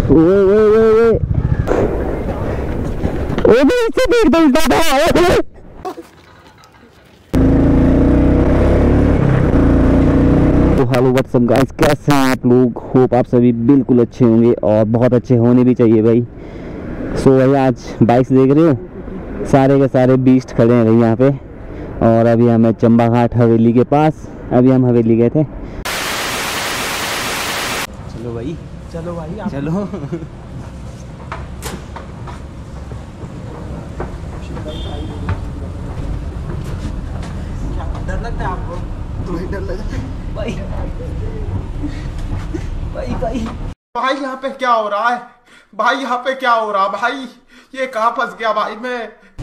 ओए ओए ओए ओए इससे देख दो दादा। तो हेलो व्हाट्सअप गाइस, कैसे हैं आप लोग? होप आप सभी बिल्कुल अच्छे होंगे और बहुत अच्छे होने भी चाहिए भाई। सो भाई आज बाइक्स देख रहे हो, सारे के सारे बीस्ट खड़े हैं भाई यहाँ पे। और अभी हमें चंबा घाट हवेली के पास, अभी हम हवेली गए थे। चलो भाई चलो भाई चलो। डर लगता है आपको? तुम्हें डर लगता है भाई? भाई यहाँ पे क्या हो रहा है? भाई यहाँ पे क्या हो रहा भाई? ये कहाँ फंस गया भाई मैं?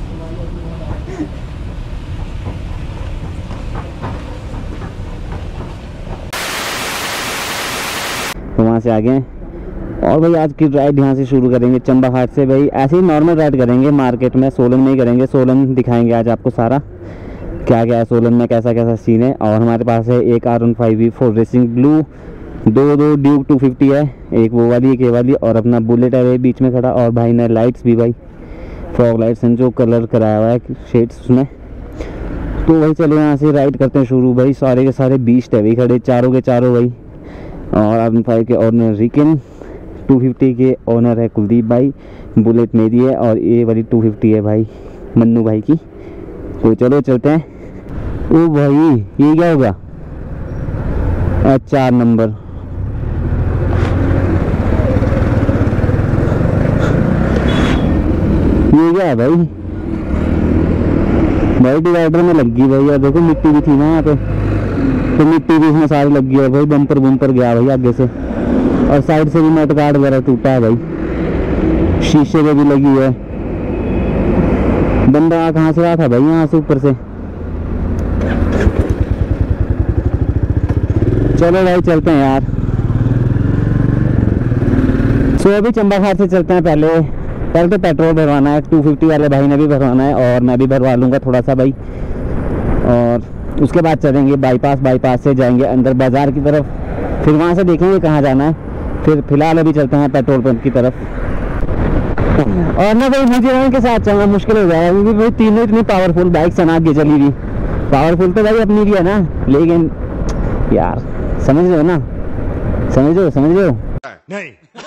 तो वहाँ से आ गए और भाई आज की राइड यहाँ से शुरू करेंगे चंबा घाट से। भाई ऐसे ही नॉर्मल राइड करेंगे, मार्केट में सोलन में ही करेंगे। सोलन दिखाएंगे आज आपको सारा क्या क्या है सोलन में, कैसा कैसा सीन है। और हमारे पास है एक R15 V4 रेसिंग ब्लू, दो ड्यूक 250 है, एक वो वाली एक ये वाली, और अपना बुलेट है बीच में खड़ा। और भाई ने लाइट्स भी, भाई फॉग लाइट्स हैं जो कलर कराया हुआ है शेड्स उसमें। तो भाई चलो यहाँ से राइड करते हैं शुरू। भाई सारे के सारे बीस्ट है भाई खड़े, चारों के चारों भाई। और R15 के ऑनर रिकिन, 250 के ऑनर है कुलदीप भाई, बुलेट मेरी है और ये वाली 250 है भाई मन्नू भाई की। तो चलो चलते हैं। ओ भाई ये क्या होगा? 4 नंबर। ये क्या है भाई? भाई डिवाइडर में लग गई भाई। यार देखो मिट्टी भी थी ना यहाँ पे, तो मिट्टी भी इसमें सारी लग गई। और भाई बम्पर गया भाई आगे से, और साइड से भी मड गार्ड वगैरह टूटा है भाई, शीशे पे भी लगी है। बंदा कहाँ से आया था भाई? यहाँ से ऊपर से। चलो भाई चलते हैं यार। सो अभी चंबा घाट से चलते हैं। पहले तो पेट्रोल भरवाना है, 250 वाले भाई ने भी भरवाना है और मैं भी भरवा लूँगा थोड़ा सा भाई। और उसके बाद चलेंगे बाईपास से जाएंगे अंदर बाज़ार की तरफ, फिर वहाँ से देखेंगे कहाँ जाना है। फिर फिलहाल अभी चलते हैं पेट्रोल पंप की तरफ। और ना भाई मुझे उनके साथ चलना मुश्किल हो जाएगा क्योंकि भाई तीनों इतनी पावरफुल बाइक सना के चली हुई। पावरफुल तो भाई अपनी भी है ना, लेकिन यार समझ रहे हो ना? समझ रहे हो नहीं।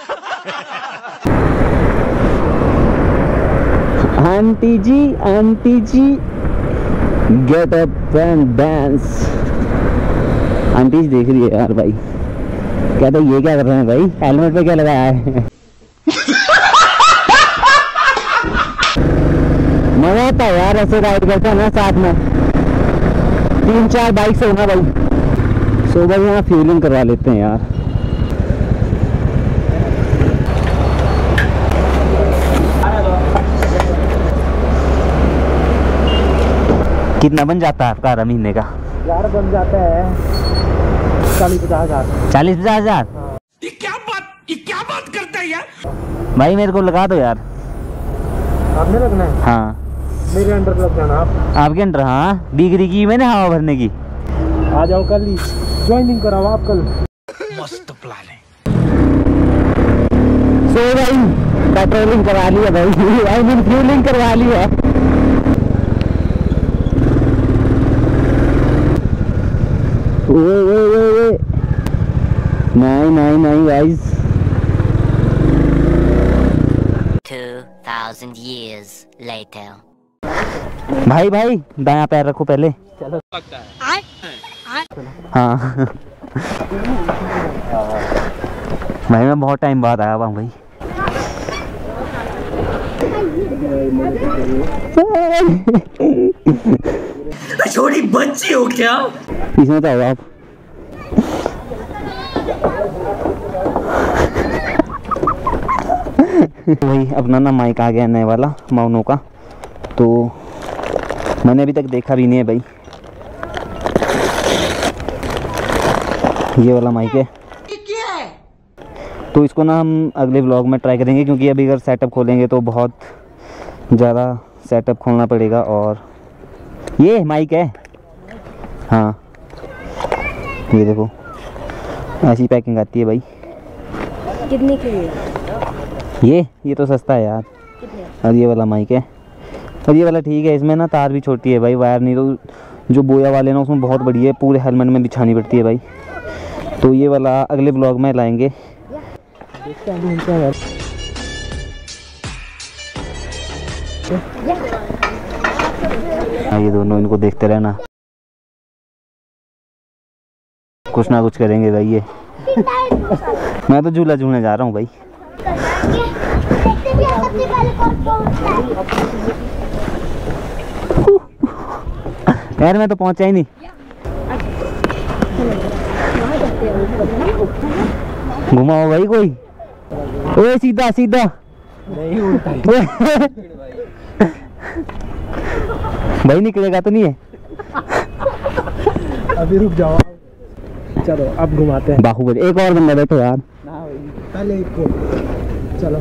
Aunty ji get up and dance. Aunty ji देख रही है यार भाई, कहते ये क्या कर रहे हैं भाई? हेलमेट पे क्या लगाया है? मजा आता है यार ऐसे राइड करते हैं ना साथ में, 3-4 बाइक से होना भाई। सो भाई यहाँ फ्यूलिंग करवा लेते हैं यार। कितना बन जाता है आपका महीने का? यार बन जाता है 40-50 हज़ार। 40-50 हज़ार? ये क्या बात करता है यार? भाई मेरे को लगा दो यार। आपने लगना है? हाँ मेरे अंडर लग जाना आप। आपके अंडर? हाँ डिग्री की मैंने हवा भरने की। आ जाओ कल ही ज्वाइनिंग कराओ आप कल। मस्त प्लान है। सो भाई पेट्रोलिंग करवा ली है भाई, आई मीन फ्यूलिंग करवा ली है। ओए नहीं गाइस। 2000 years later. भाई दायां पैर रखो पहले। चलो लगता है। हाँ भाई मैं बहुत टाइम बाद आया हुआ भाई। छोटी बच्ची हो क्या? इसमें तो आप वही अपना ना माइक आ गया नए वाला माउनो का, तो मैंने अभी तक देखा भी नहीं है भाई। ये वाला माइक है, तो इसको ना हम अगले व्लॉग में ट्राई करेंगे क्योंकि अभी अगर सेटअप खोलेंगे तो बहुत ज़्यादा सेटअप खोलना पड़ेगा। और ये माइक है, हाँ ये देखो ऐसी पैकिंग आती है भाई। कितने की है? ये तो सस्ता है यार। कितने? और ये वाला माइक है, और ये वाला ठीक है। इसमें ना तार भी छोटी है भाई, वायर नहीं तो जो बोया वाले ना उसमें बहुत बड़ी है, पूरे हेलमेट में बिछानी पड़ती है भाई। तो ये वाला अगले ब्लॉग में लाएंगे। ये दोनों, इनको देखते रहना, कुछ ना कुछ करेंगे भाई ये। मैं तो झूला झूलने जा रहा हूँ भाई। यार मैं तो पहुंचा ही नहीं। घुमाओ भाई कोई। ओए सीधा सीधा नहीं उल्टा भाई, निकलेगा तो नहीं है? अभी रुक जाओ, चलो अब घुमाते हैं। बाहुबली, एक और बंदा बैठो यार। पहले एक को चलो।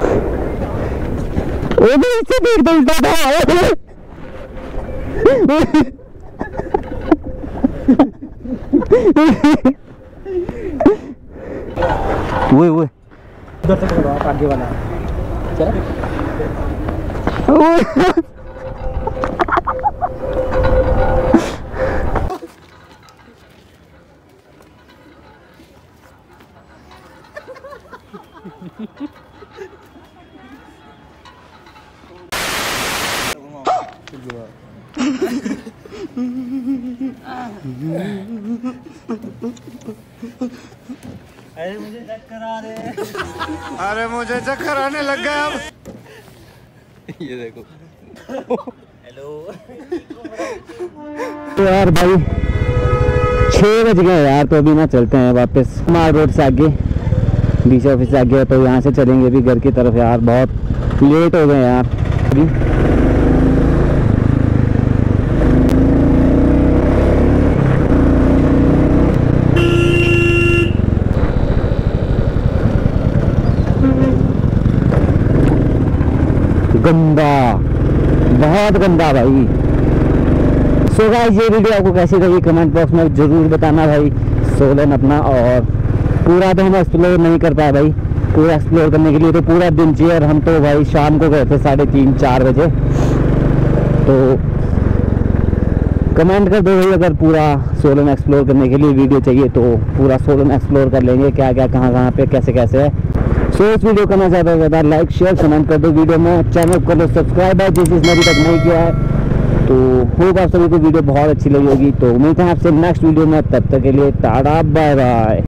ओ भी इससे देख दो दादा। वो उधर से पकड़ो आप, आगे वाला चलो। अरे मुझे चक्कर आने लग गया अब। ये देखो। तो यार भाई 6 बज गए यार, तो अभी ना चलते हैं वापस माल रोड से आगे, बीच ऑफिस से आगे। तो यहाँ से चलेंगे अभी घर की तरफ यार, बहुत लेट हो गए यार अभी। गंदा, बहुत गंदा भाई। सो गाइस, ये वीडियो आपको कैसी लगी कमेंट बॉक्स में ज़रूर बताना भाई। सोलन अपना, और पूरा तो हम एक्सप्लोर नहीं कर पाए भाई। पूरा एक्सप्लोर करने के लिए तो पूरा दिन चाहिए, और हम तो भाई शाम को गए थे 3:30-4 बजे। तो कमेंट कर दो भाई, अगर पूरा सोलन एक्सप्लोर करने के लिए वीडियो चाहिए तो पूरा सोलन एक्सप्लोर कर लेंगे, क्या क्या कहाँ पे कैसे कैसे है। सो इस वीडियो को ना ज़्यादा से ज़्यादा लाइक शेयर कमेंट कर दो वीडियो में, चैनल को सब्सक्राइब है जिस चीज़ ने अभी तक नहीं किया है। तो होप आप सभी को वीडियो बहुत अच्छी लगी होगी। तो मिलते हैं आपसे नेक्स्ट वीडियो में, तब तक के लिए टाटा बाय बाय।